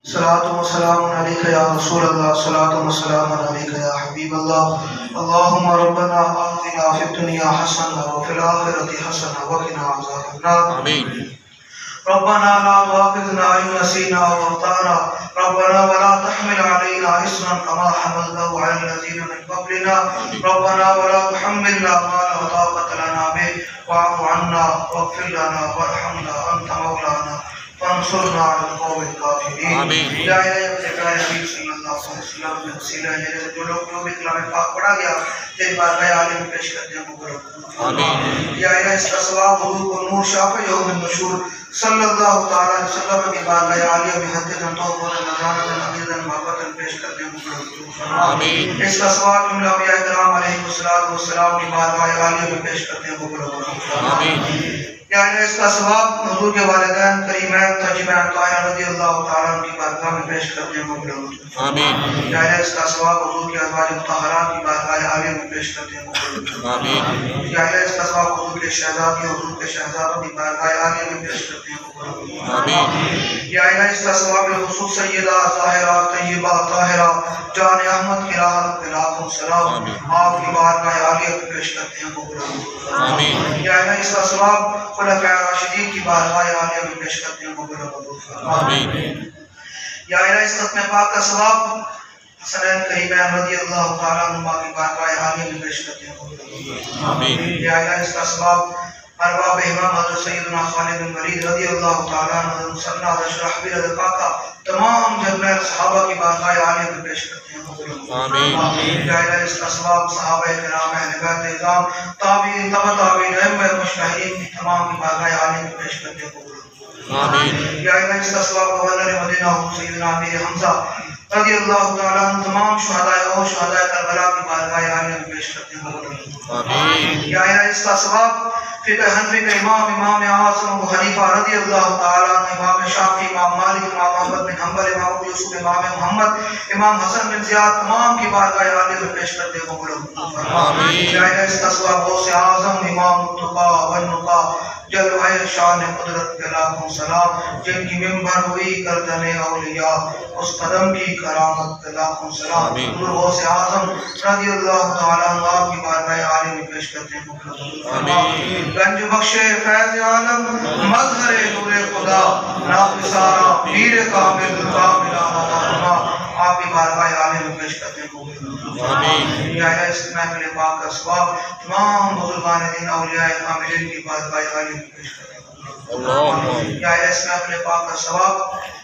صلاة وسلام عليك يا رسول الله، صلاة وسلام عليك يا حبيب الله. اللهم ربنا آتنا في الدنيا حسنة وفي الآخرة حسنة وقنا عذاب النار. آمين. ربنا لا تؤاخذنا إن نسينا أو أخطأنا، ربنا ولا تحمل علينا إصرا كما حملته على الذين من قبلنا، ربنا ولا تحملنا ما لا طاقة لنا به، واعف عنا واغفر لنا وارحمنا أنت مولانا فانصرنا على القوم الكافرين. آمین. یا الہی نبی صلی اللہ علیہ وسلم میں وسیلہ ہے جو لوگ جو بھی کلام پاک پڑھا گیا تیری بارگاہ عالی میں پیش کرتے ہیں قبول فرما. آمین. یا الہی اس کا ثواب حضور کو نور شافع یوم المشہور صلی اللہ تعالی علیہ وسلم کی بارگاہ عالی میں حد توبہ نذارت عقیدہ محبت پیش کرتے ہیں قبول فرما. آمین. اس کا ثواب جملہ انبیاء کرام علیہ السلام کی بارگاہ عالی میں پیش کرتے ہیں قبول فرما. آمین. یا اس کا ثواب حضور کے والدین کریمین تاجبین طاہرہ رضی اللہ تعالیٰ عنہ کی بارگاہ میں پیش کرتے ہیں قبول فرما. آمین. یا اس کا ثواب حضور کے ازواج مطہرات کی بارگاہ عالی میں پیش کرتے ہیں قبول فرما. آمین. یا اس کا ثواب حضور کے شہزادی حضور کے شہزادوں کی بارگاہ عالی میں پیش کرتے ہیں قبول فرما. آمین. یا اس کا ثواب خصوص سیدہ ظاہرہ طیبہ طاہرہ جان احمد کی راحت پہ لاکھوں سلام آپ کی بارگاہ عالی میں پیش کرتے ہیں قبول فرما. آمین. یا اس کا ثواب خلفاء راشدین کی بارگاہ عالیہ میں پیش کرتے ہیں قبول فرما. آمین. یا الہی اس ختم پاک کا ثواب حسنین کریمین رضی اللہ تعالیٰ عنہ کی بارگاہ عالیہ میں پیش کرتے ہیں قبول فرما. آمین. یا الہی اس کا ثواب ارباب امام حضرت سیدنا خالد بن ولید رضی اللہ تعالیٰ عنہ مسنہ حضرت شرحبیل رضاقہ تمام جنرل صحابہ کی بارگاہ عالیہ میں پیش کرتے ہیں قبول فرما. آمین. یا الہی اس کا ثواب صحابہ کرام اہل بیت اعظام تابعین تبع تابعین ائمہ مجتہدین کی تمام کی بارگاہ عالیہ میں پیش کرتے ہیں قبول فرما. آمین. یا الہی اس کا ثواب گورنر مدینہ سیدنا امیر حمزہ رضی اللہ تعالیٰ عنہ تمام شہداء اور شہداء کربلا کی بارگاہ عالیہ میں پیش کرتے ہیں قبول فرما. آمین. یا الہی اس کا ثواب فقہ حنفی کا امام اعظم ابو حنیفہ رضی اللہ تعالیٰ عنہ امام شافعی امام مالک امام احمد بن حنبل امام ابو یوسف امام محمد امام حسن بن زیاد تمام کی بارگاہ عالیہ میں پیش کرتے ہیں قبول فرما. آمین. یا الہی اس کا ثواب غوث اعظم امام التقا والنقا جلوہ شان قدرت کے لاکھوں سلام جن کی ممبر ہوئی گردن اولیاء اس قدم کی کرامت کے لاکھوں سلام حضور غوث اعظم رضی اللہ تعالیٰ عنہ آپ کی بارگاہ عالیہ میں پیش کرتے ہیں قبول فرما. گنج بخش فیض عالم مظہر نور خدا ناف سارا پیر کامل کامل آمدہ آپ کی بارگاہ عالیہ میں پیش کرتے ہیں قبول فرما. آمین. یا الہی اس محفل پاک کا ثواب تمام بزرگان دین اولیاء کاملین کی بارگاہ عالیہ میں پیش کرتے ہیں قبول فرما. یا الہی اس محفل پاک کا ثواب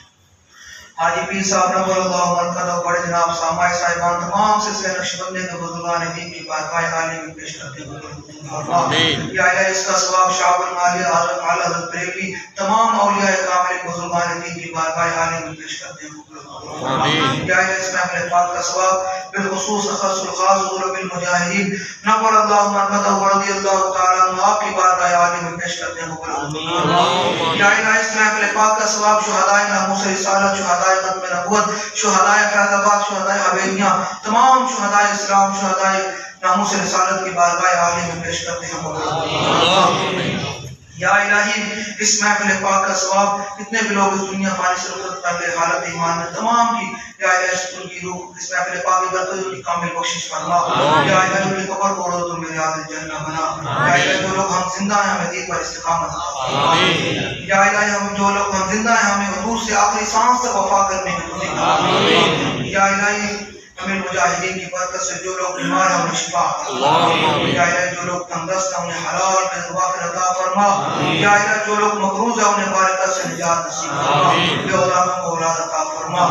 حاجی پیر صاحب نور اللہ مرکز اور بڑے جناب سامعی صاحبان تمام سلسلے نقشبندی کے بزرگان دین کی بارگاہ عالیہ میں پیش کرتے ہیں قبول فرما. یا الہی اس کا ثواب شعب المالی اعلی حضرت بریلوی تمام اولیاء کامل بزرگان دین کی بارگاہ عالیہ میں پیش کرتے ہیں قبول فرما. یا الہی اس محفل پاک کا ثواب بالخصوص خاص الخاص حضور بالمجاہدین نور اللہ مرکز اور رضی اللہ تعالیٰ عنہ آپ کی بارگاہ عالیہ میں پیش کرتے ہیں قبول فرما. یا الہی اس محفل پاک کا ثواب شہداء ناموس رسالت شہداء ختم نبوت شہداء فیض آباد شہداء حویلیاں تمام شہداء اسلام شہداء ناموس رسالت کی بارگاہ عالیہ میں پیش کرتے ہیں قبول فرما. یا الہی اس محفل پاک کا ثواب کتنے بھی لوگ اس دنیا فانی سے رخصت کر لے حالت ایمان میں تمام کی یا الہی ان کی روح اس محفل پاک کی برکت ان کی کامل بخشش فرما. یا الہی ان کی قبر کو روضۃ من ریاض الجنہ بنا. یا الہی جو لوگ ہم زندہ ہیں ہمیں دین پر استقامت عطا فرما. یا الہی ہم جو لوگ ہم زندہ ہیں ہمیں حضور سے آخری سانس تک وفا کرنے کی توفیق عطا فرما. یا الہی ہمیں مجاہدین کی برکت سے جو لوگ بیمار ہیں انہیں شفا عطا فرما. یا الہی جو لوگ تندرست ہیں انہیں حلال رزق وافر عطا فرما. یا الہی جو لوگ مقروض ہیں انہیں بارکت سے نجات نصیب فرما. بے اولادوں کو اولاد عطا فرما.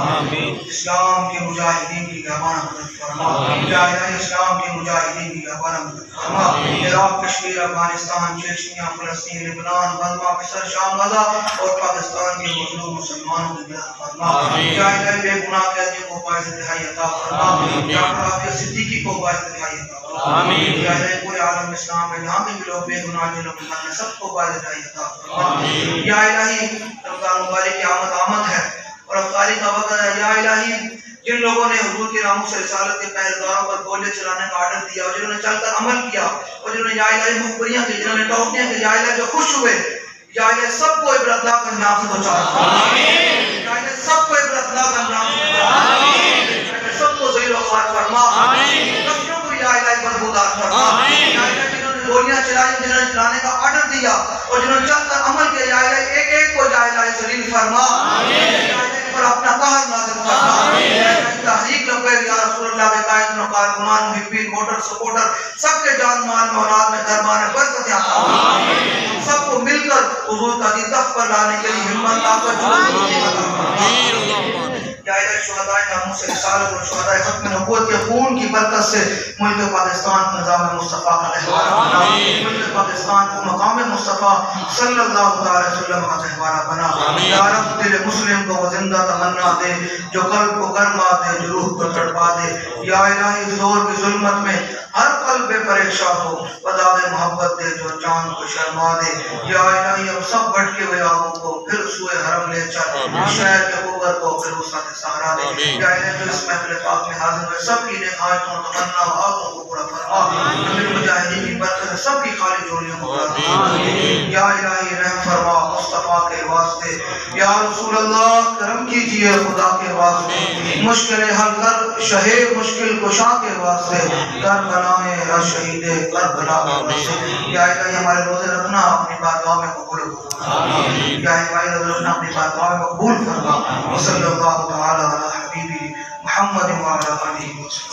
اسلام کے مجاہدین کی گہوارہ مدد فرما. یا الہی اسلام کے مجاہدین کی گہوارہ مدد فرما. عراق کشمیر افغانستان چیچنیا فلسطین لبنان برما مصر شام غزہ اور پاکستان کے مظلوم مسلمانوں کی مدد فرما. یا الہی بے گناہ قیدیوں کو باعث رہائی عطا فرما. جعفر عافیہ صدیقی کو باعث رہائی عطا فرما. یا الہی پورے عالم اسلام میں جہاں بھی لوگ بے گناہ جنوں کے مانے سب کو باعث رہائی عطا فرما. یا الہی رمضان مبارک کی آمد ہے اور افطاری کا وقت ہے. یا الہی جن لوگوں نے حضور کے ناموس رسالت کے پہریداروں پر گولے چلانے کا آرڈر دیا اور جنہوں نے چل کر عمل کیا اور جنہوں نے یا الہی مخبریاں کی جنہوں نے ٹوکیاں کی یا الہی جو خوش ہوئے یا الہی سب کو عبرت لا کر نام سے بچا. یا الہی سب کو عبرتناک انجام فرما، سب کو ذلیل و خوار فرما، کفروں کو یا الہی بربودار فرما، یا الہی جنہوں نے گولیاں چلائی، جنہوں نے چلانے کا آرڈر دیا اور جنہوں نے چل کر عمل کیا، یا الہی ایک ایک کو یا الہی ذلیل فرما، یا الہی پر اپنا قہر نازل فرما، یا الہی تحریک لبیک یا رسول اللہ کے قائد و کارکنان، محبین، ووٹر، سپورٹر، سب کے جان مال میں اولاد میں دربار میں برکت عطا فرما، ہم سب کو مل کر حضور کا دین تخت پر لانے کے لیے ہمت طاقت عطا فرما۔ یا الہی شہدائے ناموس رسالت اور شہدائے ختم نبوت کے خون کی برکت سے ملک پاکستان کو نظام مصطفیٰ کا رہبر بنا، ملک پاکستان کو مقام مصطفیٰ صلی اللہ علیہ وسلم کا رہبر بنا۔ یا رب دل مسلم کو زندہ تمنا دے، جو قلب کو گرما دے، جو روح کو تڑپا دے۔ یا الہی زور کی ظلمت میں ہر قلب پریشان ہو، بداغ محبت دے، جو چاند کو شرما دے۔ یا الہی اب سب بھٹکے ہوئے آہوں کو پھر سوئے حرم لے چل، شہر کے اوپر کو پھر وسعت سہارا دے۔ یا الہی جو اس محفل پاک میں حاضر ہوئے سب کی نہایتوں تمنا و آتوں کو پورا فرما، امیر مجاہدین کی برکت سب کی خالی جوڑیوں کو پورا فرما۔ یا الہی رحم فرما مصطفیٰ کے واسطے، یا رسول اللہ کرم کیجئے خدا کے واسطے، مشکل حل کر شہ مشکل کشا کے واسطے، کربلا میں شہید کربلا کے واسطے۔ یا الہی ہمارے روزے رکھنا اپنی بارگاہ میں قبول فرما، یا الہی روزے رکھنا اپنی بارگاہ میں قبول فرما۔ وصلی اللہ تعالی علی حبیبی محمد وعلی آلہ وسلم۔